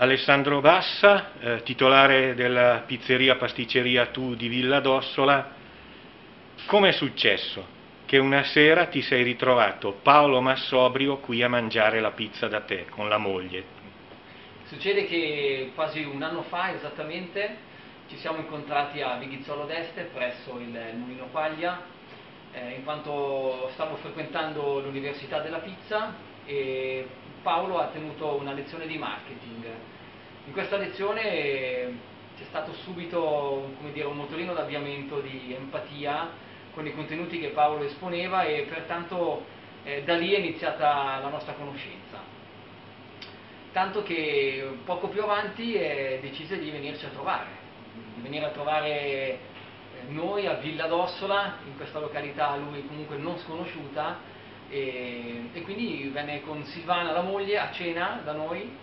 Alessandro Bassa, titolare della pizzeria pasticceria Tu di Villa d'Ossola. Com'è successo che una sera ti sei ritrovato Paolo Massobrio qui a mangiare la pizza da te con la moglie? Succede che quasi un anno fa esattamente ci siamo incontrati a Vighizzolo d'Este presso il Mulino Quaglia, in quanto stavo frequentando l'Università della Pizza e Paolo ha tenuto una lezione di marketing. In questa lezione c'è stato subito, come dire, un motorino d'avviamento di empatia con i contenuti che Paolo esponeva e pertanto da lì è iniziata la nostra conoscenza. Tanto che poco più avanti decise di venirci a trovare, di venire a trovare noi a Villa d'Ossola, in questa località a lui comunque non sconosciuta, e quindi venne con Silvana, la moglie, a cena da noi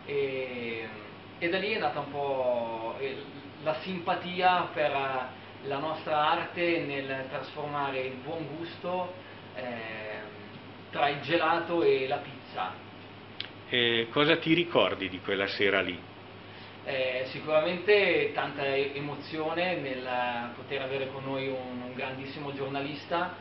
e da lì è nata un po' la simpatia per la nostra arte nel trasformare il buon gusto tra il gelato e la pizza. E cosa ti ricordi di quella sera lì? Sicuramente tanta emozione nel poter avere con noi un grandissimo giornalista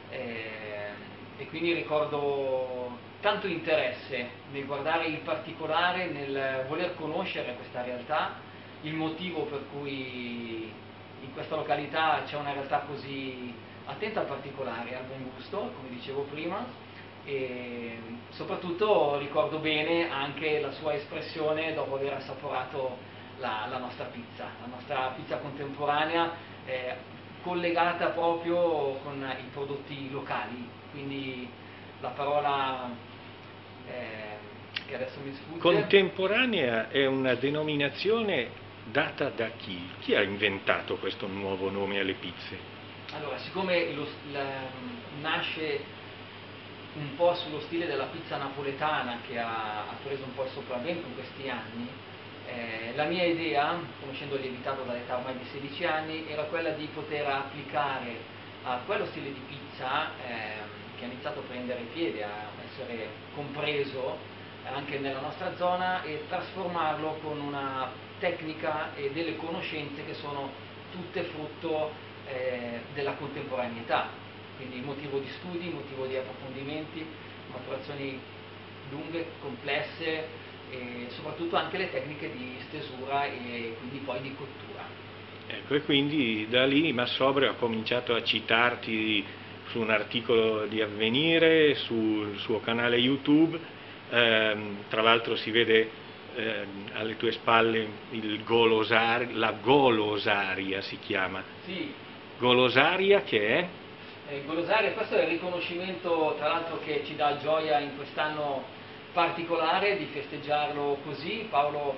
e quindi ricordo tanto interesse nel guardare il particolare, nel voler conoscere questa realtà, il motivo per cui in questa località c'è una realtà così attenta al particolare, al buon gusto, come dicevo prima. E soprattutto ricordo bene anche la sua espressione dopo aver assaporato la nostra pizza contemporanea, collegata proprio con i prodotti locali, quindi la parola che adesso mi sfugge. Contemporanea è una denominazione data da chi? Chi ha inventato questo nuovo nome alle pizze? Allora, siccome nasce un po' sullo stile della pizza napoletana che ha preso un po' il sopravvento in questi anni, la mia idea, conoscendo il lievitato dall'età ormai di 16 anni, era quella di poter applicare a quello stile di pizza che ha iniziato a prendere piede, a essere compreso anche nella nostra zona e trasformarlo con una tecnica e delle conoscenze che sono tutte frutto della contemporaneità. Quindi motivo di studi, motivo di approfondimenti, maturazioni lunghe, complesse e soprattutto anche le tecniche di stesura e quindi poi di cottura. Ecco, e quindi da lì Massobrio ha cominciato a citarti su un articolo di Avvenire, sul suo canale YouTube, tra l'altro si vede alle tue spalle la Golosaria si chiama. Sì. Golosaria che è? Golosaria, questo è il riconoscimento tra l'altro che ci dà gioia in quest'anno particolare di festeggiarlo così. Paolo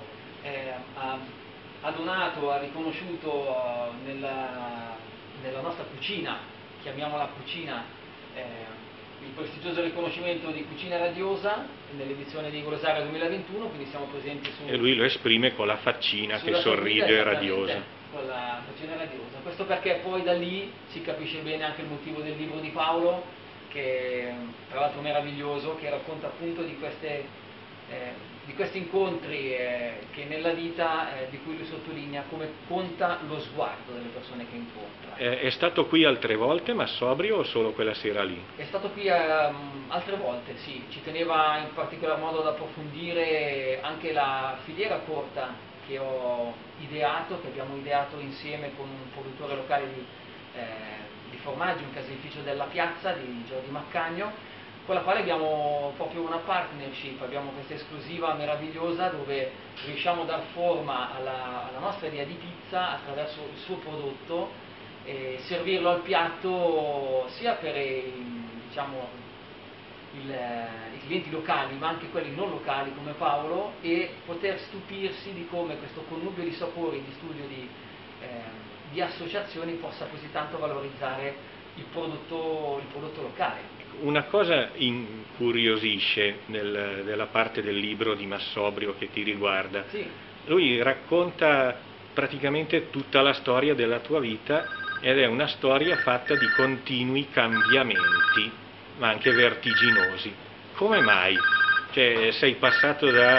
ha donato, ha riconosciuto nella nostra cucina, chiamiamola cucina, il prestigioso riconoscimento di Cucina Radiosa nell'edizione di Golosaria 2021, quindi siamo presenti su... E lui lo esprime con la faccina che sorride radiosa. Con la Cucina Radiosa. Questo perché poi da lì si capisce bene anche il motivo del libro di Paolo, che tra l'altro meraviglioso, che racconta appunto di questi incontri che nella vita, di cui lui sottolinea come conta lo sguardo delle persone che incontra. È stato qui altre volte Massobrio o solo quella sera lì? È stato qui altre volte, sì, ci teneva in particolar modo ad approfondire anche la filiera corta che che abbiamo ideato insieme con un produttore locale di formaggi, un caseificio della Piazza di Giordi Maccagno, con la quale abbiamo proprio una partnership, abbiamo questa esclusiva meravigliosa dove riusciamo a dar forma alla nostra idea di pizza attraverso il suo prodotto e servirlo al piatto sia per diciamo, i clienti locali ma anche quelli non locali come Paolo e poter stupirsi di come questo connubio di sapori, di studio di associazioni possa così tanto valorizzare il prodotto locale. Una cosa incuriosisce nella parte del libro di Massobrio che ti riguarda. Sì. Lui racconta praticamente tutta la storia della tua vita ed è una storia fatta di continui cambiamenti, ma anche vertiginosi. Come mai? Cioè, sei passato da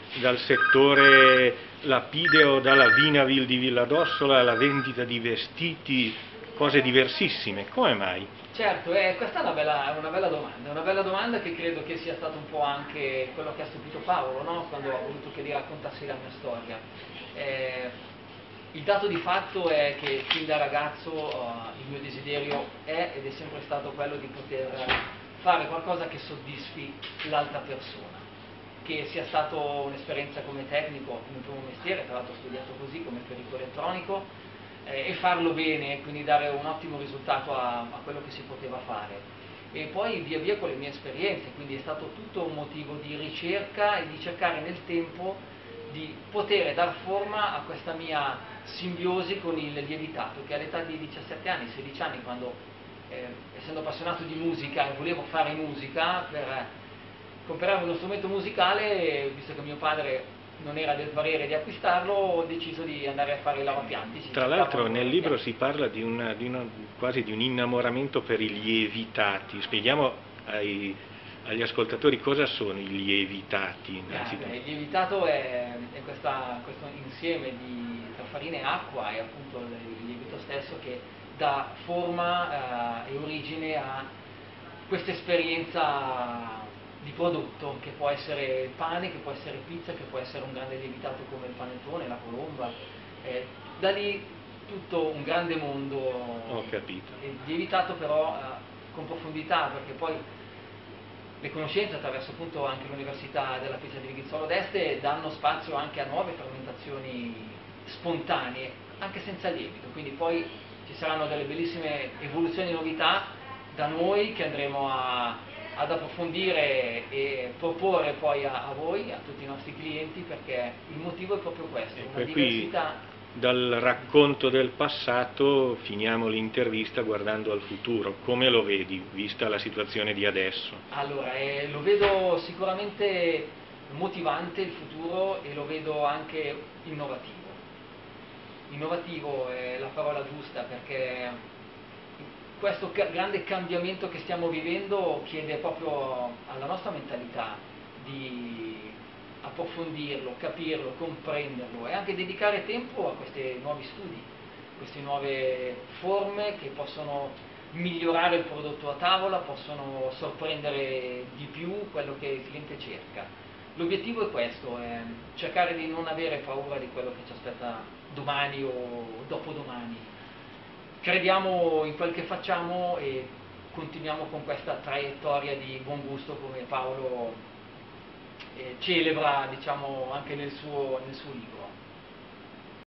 dal settore lapideo, dalla Vinavil di Villadossola alla vendita di vestiti, cose diversissime, come mai? Certo, questa è una bella domanda che credo che sia stato un po' anche quello che ha stupito Paolo, no? Quando ha voluto che gli raccontassi la mia storia. Il dato di fatto è che fin da ragazzo il mio desiderio è ed è sempre stato quello di poter fare qualcosa che soddisfi l'altra persona, che sia stato un'esperienza come tecnico, come primo mestiere, tra l'altro ho studiato così come perito elettronico, e farlo bene, quindi dare un ottimo risultato a quello che si poteva fare. E poi via via con le mie esperienze, quindi è stato tutto un motivo di ricerca e di cercare nel tempo di poter dar forma a questa mia simbiosi con il lievitato, che all'età di 17 anni, 16 anni, quando essendo appassionato di musica e volevo fare musica, per comprare uno strumento musicale, visto che mio padre non era del parere di acquistarlo, ho deciso di andare a fare i lavapiatti. Tra l'altro nel libro si parla quasi di un innamoramento per i lievitati. Spieghiamo agli ascoltatori cosa sono i lievitati. Il lievitato è questo insieme tra farina e acqua, è appunto il lievito stesso che dà forma e origine a questa esperienza di prodotto, che può essere il pane, che può essere pizza, che può essere un grande lievitato come il panettone, la colomba. Da lì tutto un grande mondo. Ho capito. Lievitato però con profondità, perché poi le conoscenze attraverso appunto anche l'Università della Pisa di Vighizzolo d'Este danno spazio anche a nuove fermentazioni spontanee, anche senza lievito, quindi poi ci saranno delle bellissime evoluzioni e novità da noi che andremo ad approfondire e proporre poi a voi, a tutti i nostri clienti, perché il motivo è proprio questo, una diversità. Dal racconto del passato finiamo l'intervista guardando al futuro. Come lo vedi, vista la situazione di adesso? Allora, lo vedo sicuramente motivante il futuro e lo vedo anche innovativo. Innovativo è la parola giusta, perché questo grande cambiamento che stiamo vivendo chiede proprio alla nostra mentalità di approfondirlo, capirlo, comprenderlo e anche dedicare tempo a questi nuovi studi, queste nuove forme che possono migliorare il prodotto a tavola, possono sorprendere di più quello che il cliente cerca. L'obiettivo è questo, è cercare di non avere paura di quello che ci aspetta domani o dopodomani. Crediamo in quel che facciamo e continuiamo con questa traiettoria di buon gusto come Paolo celebra, diciamo, anche nel suo libro.